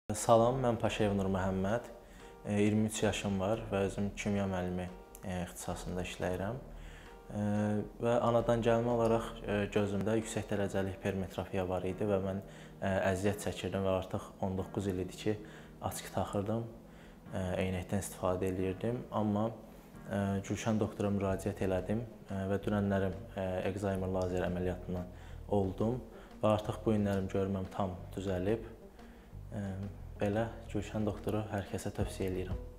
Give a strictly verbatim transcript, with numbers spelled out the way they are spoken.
Salam, mən Paşayev Nur Məhəmməd. iyirmi üç yaşım var və özüm kimya müəllimi ixtisasında işləyirəm. Və anadan gəlmə olaraq gözümdə yüksək dərəcəli hipermetrofiya var idi və mən əziyyət çəkirdim və artıq on doqquz il idi ki, açıq taxırdım, eynəkdən istifadə edirdim. Amma Gülşən doktora müraciət elədim və dünənlərim ekzaymer lazer əməliyyatından oldum və artıq bu günlərim görməm tam düzəlib. Belə Gülşən doktoru hər kəsə tövsiyə edirəm.